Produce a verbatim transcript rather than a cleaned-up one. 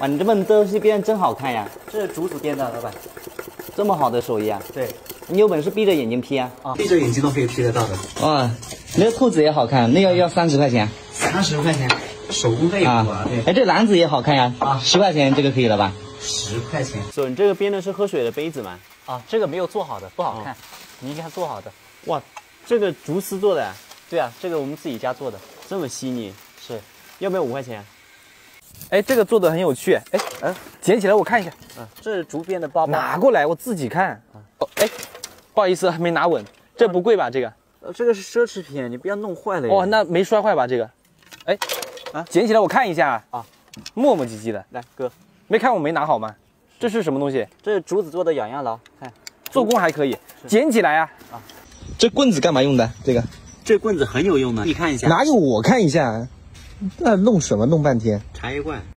哇，你这本东西编真好看呀！ 这是竹子编的，老板。 这么好的手艺啊！ 对， 你有本事闭着眼睛批啊！ 啊，闭着眼睛都可以批得到的。 哇，那个裤子也好看，那要要三十块钱。 三十块钱，手工费啊！ 对。 哎，这篮子也好看呀！ 啊， 十块钱这个可以了吧？ 十块钱。 手，你这个编的是喝水的杯子吗？ 啊，这个没有做好的，不好看。哦、你应该做好的。 哇，这个竹丝做的？ 对啊，这个我们自己家做的， 这么细腻。 是， 要不要五块钱？ 哎，这个做的很有趣。哎，嗯，捡起来我看一下。 嗯，这是竹编的包包。 拿过来，我自己看。哦，哎，不好意思，还没拿稳。这不贵吧？这个？ 呃，这个是奢侈品，你不要弄坏了呀。 哦，那没摔坏吧？这个？哎，啊，捡起来我看一下。 啊， 磨磨唧唧的。 来，哥， 没看我没拿好吗？这是什么东西？ 这是竹子做的痒痒牢，看， 做工还可以。捡起来啊！ 啊， 这棍子干嘛用的？这个？ 这棍子很有用的，你看一下。 哪有？我看一下。那弄什么？弄半天。 茶叶罐。